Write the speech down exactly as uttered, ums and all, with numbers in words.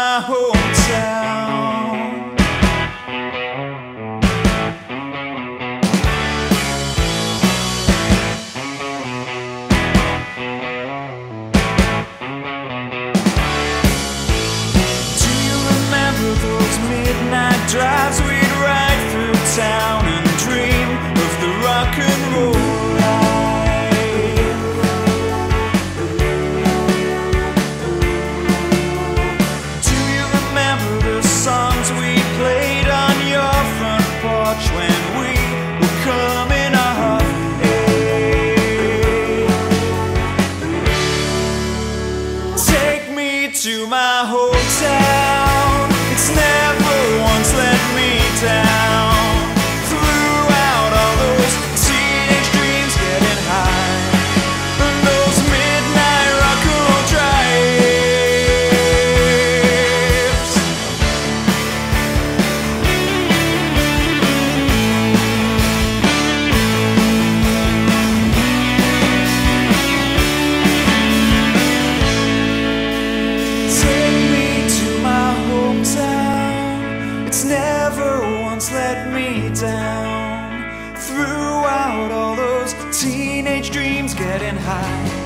my hometown. Do you remember those midnight drives we'd ride through town and dream of the rock and roll life? Do you remember the songs we played on your front porch when we were coming of age? Take me to my hometown, it's never once let me down. Throughout all those teenage dreams getting high, and those midnight rock and roll drives. Take me to my hometown, it's never once let me down. Throughout all those teenage dreams getting high,